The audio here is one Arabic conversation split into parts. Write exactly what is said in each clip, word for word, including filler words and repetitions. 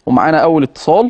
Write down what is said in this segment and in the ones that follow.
ومعانا اول اتصال.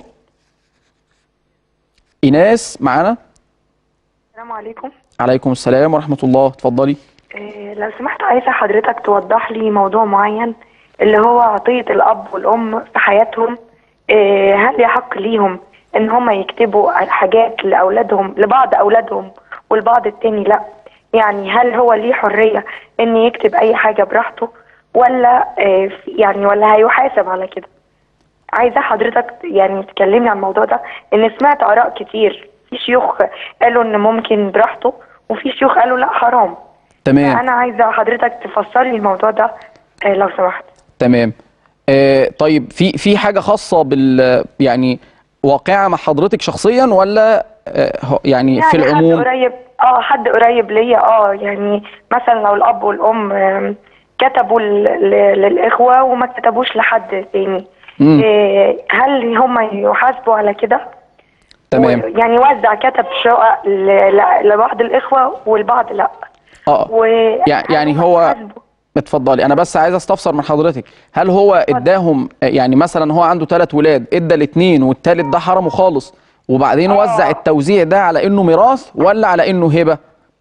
ايناس معانا. السلام عليكم. عليكم السلام ورحمة الله، اتفضلي. إيه لو سمحت عايزة حضرتك توضح لي موضوع معين، اللي هو عطية الأب والأم في حياتهم. إيه هل يحق ليهم إن هم يكتبوا حاجات لأولادهم، لبعض أولادهم والبعض التاني لأ؟ يعني هل هو ليه حرية إن يكتب أي حاجة براحته، ولا إيه يعني ولا هيحاسب على كده؟ عايزة حضرتك يعني تكلمني عن الموضوع ده، إن سمعت آراء كتير، في شيوخ قالوا إن ممكن براحته وفي شيوخ قالوا لأ حرام. تمام. أنا عايزة حضرتك تفسر لي الموضوع ده آه لو سمحت. تمام. آه طيب في في حاجة خاصة بال يعني واقعة مع حضرتك شخصيا، ولا آه يعني, يعني في العموم؟ حد قريب اه حد قريب ليا اه يعني مثلا لو الأب والأم آه كتبوا للإخوة وما كتبوش لحد تاني، آه هل هم يحاسبوا على كده؟ تمام. يعني وزع كتب شقق لبعض الإخوة والبعض لأ. اه يعني هو اتفضلي، انا بس عايز استفسر من حضرتك، هل هو اداهم يعني مثلا هو عنده ثلاث ولاد، ادى الاثنين والثالث ده حرمه خالص، وبعدين آه. وزع التوزيع ده على انه ميراث ولا على انه هبه؟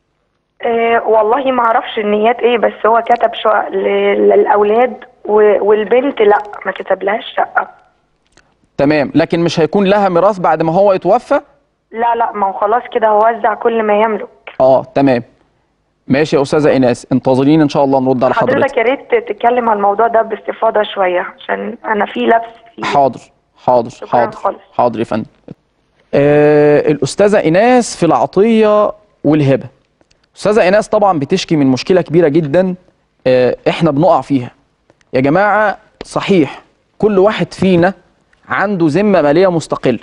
آه والله ما اعرفش النيات ايه، بس هو كتب شقق للاولاد والبنت لا ما كتبلهاش شقه. تمام، لكن مش هيكون لها ميراث بعد ما هو يتوفى؟ لا لا، ما هو خلاص كده هو وزع كل ما يملك. اه تمام ماشي يا استاذه ايناس، انتظرين ان شاء الله نرد على حضرتك. حضرتك يا ريت تتكلم عن الموضوع ده باستفاضه شويه عشان انا في لبس فيه. حاضر حاضر حاضر خالص. حاضر يا فندم. آه الاستاذه ايناس في العطيه والهبه. استاذه ايناس طبعا بتشكي من مشكله كبيره جدا آه احنا بنقع فيها. يا جماعه صحيح كل واحد فينا عنده ذمه ماليه مستقله.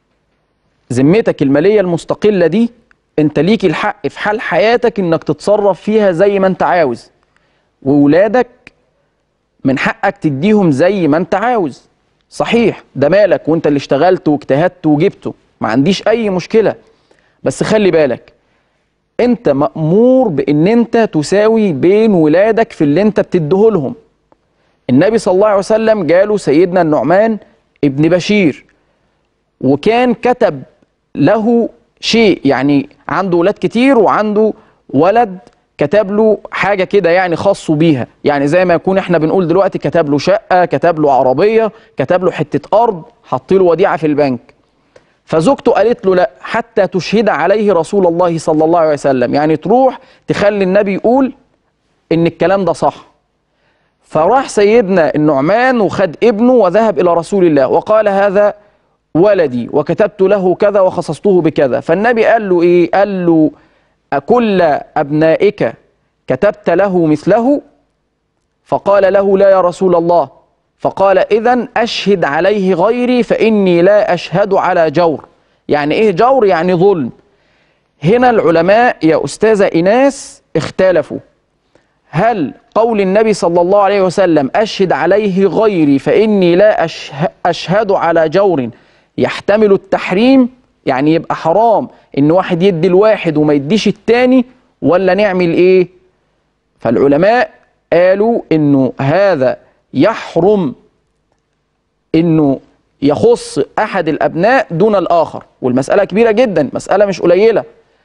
ذمتك الماليه المستقله دي انت ليك الحق في حال حياتك انك تتصرف فيها زي ما انت عاوز، وولادك من حقك تديهم زي ما انت عاوز. صحيح ده مالك وانت اللي اشتغلت واجتهدت وجبته، ما عنديش اي مشكله، بس خلي بالك انت مأمور بان انت تساوي بين ولادك في اللي انت بتديهولهم. النبي صلى الله عليه وسلم جاله سيدنا النعمان ابن بشير وكان كتب له شيء، يعني عنده ولاد كتير وعنده ولد كتب له حاجه كده يعني خاصه بيها، يعني زي ما يكون احنا بنقول دلوقتي كتب له شقه، كتب له عربيه، كتب له حته ارض، حط له وديعه في البنك. فزوجته قالت له لا حتى تشهد عليه رسول الله صلى الله عليه وسلم، يعني تروح تخلي النبي يقول ان الكلام ده صح. فراح سيدنا النعمان وخد ابنه وذهب الى رسول الله وقال هذا ولدي وكتبت له كذا وخصصته بكذا. فالنبي قال له ايه؟ قال له أكل أبنائك كتبت له مثله؟ فقال له لا يا رسول الله. فقال إذن أشهد عليه غيري فإني لا أشهد على جور. يعني إيه جور؟ يعني ظلم. هنا العلماء يا أستاذة إيناس اختلفوا، هل قول النبي صلى الله عليه وسلم أشهد عليه غيري فإني لا أشهد على جور يحتمل التحريم، يعني يبقى حرام ان واحد يدي الواحد وما يديش التاني، ولا نعمل ايه؟ فالعلماء قالوا انه هذا يحرم انه يخص احد الابناء دون الاخر، والمسألة كبيرة جدا، مسألة مش قليلة.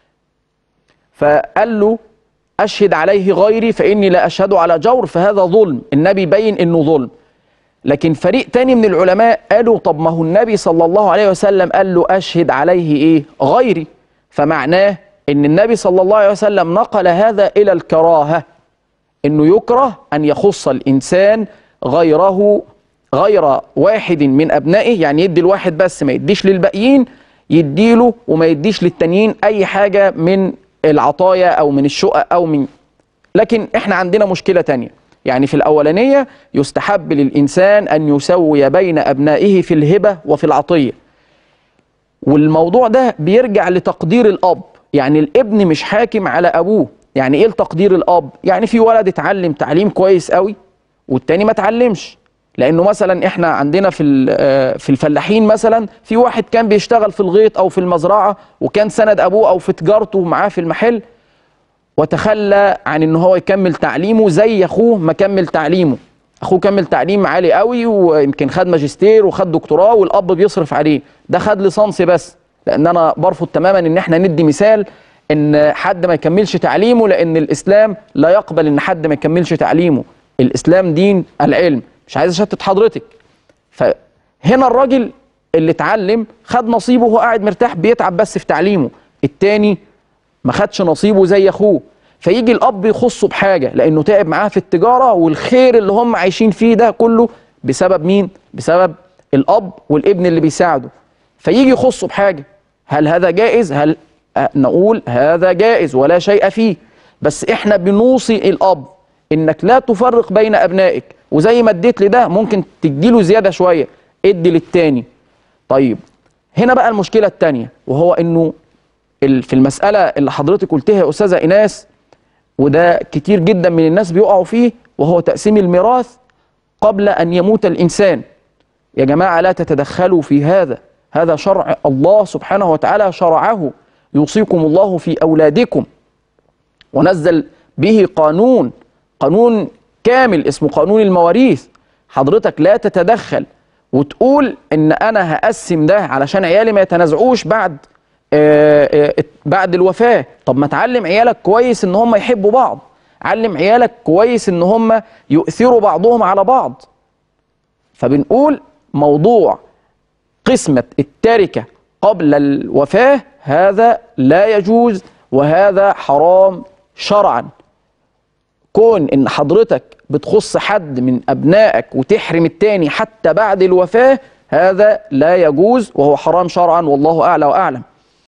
فقال له اشهد عليه غيري فاني لا اشهد على جور، فهذا ظلم، النبي بين انه ظلم. لكن فريق تاني من العلماء قالوا طب ما هو النبي صلى الله عليه وسلم قال له أشهد عليه إيه؟ غيري، فمعناه إن النبي صلى الله عليه وسلم نقل هذا إلى الكراهة، إنه يكره أن يخص الإنسان غيره، غير واحد من أبنائه، يعني يدي الواحد بس ما يديش للباقيين، يديله وما يديش للتانيين أي حاجة من العطايا أو من الشقق أو من. لكن إحنا عندنا مشكلة تانية، يعني في الأولانية يستحب للإنسان أن يسوي بين أبنائه في الهبة وفي العطية، والموضوع ده بيرجع لتقدير الأب، يعني الابن مش حاكم على أبوه. يعني إيه تقدير الأب؟ يعني في ولد اتعلم تعليم كويس قوي والتاني ما اتعلمش، لأنه مثلا إحنا عندنا في في الفلاحين مثلا في واحد كان بيشتغل في الغيط أو في المزرعة وكان سند أبوه أو في تجارته معاه في المحل، وتخلى عن ان هو يكمل تعليمه زي اخوه ما كمل تعليمه، اخوه كمل تعليم عالي قوي ويمكن خد ماجستير وخد دكتوراه والاب بيصرف عليه، ده خد ليسانس بس. لان انا برفض تماما ان احنا ندي مثال ان حد ما يكملش تعليمه، لان الاسلام لا يقبل ان حد ما يكملش تعليمه. الاسلام دين العلم. مش عايز اشتت حضرتك. فهنا الراجل اللي اتعلم خد نصيبه وهو قاعد مرتاح بيتعب بس في تعليمه، التاني ما خدش نصيبه زي اخوه. فيجي الاب يخصه بحاجه لانه تعب معاه في التجاره، والخير اللي هم عايشين فيه ده كله بسبب مين؟ بسبب الاب والابن اللي بيساعده. فيجي يخصه بحاجه، هل هذا جائز؟ هل نقول هذا جائز ولا شيء فيه، بس احنا بنوصي الاب انك لا تفرق بين ابنائك، وزي ما اديت لده ممكن تديله زياده شويه، ادي للتاني. طيب هنا بقى المشكله الثانيه، وهو انه في المساله اللي حضرتك قلتها يا استاذه ايناس، وده كتير جدا من الناس بيقعوا فيه، وهو تقسيم الميراث قبل ان يموت الانسان. يا جماعه لا تتدخلوا في هذا، هذا شرع الله سبحانه وتعالى شرعه، يوصيكم الله في اولادكم، ونزل به قانون، قانون كامل اسمه قانون المواريث. حضرتك لا تتدخل وتقول ان انا هقسم ده علشان عيالي ما يتنازعوش بعد آآ آآ بعد الوفاة. طب ما تعلم عيالك كويس ان هم يحبوا بعض، علم عيالك كويس ان هم يؤثروا بعضهم على بعض. فبنقول موضوع قسمة التركة قبل الوفاة هذا لا يجوز، وهذا حرام شرعا. كون ان حضرتك بتخص حد من ابنائك وتحرم التاني حتى بعد الوفاة، هذا لا يجوز وهو حرام شرعا، والله اعلى واعلم.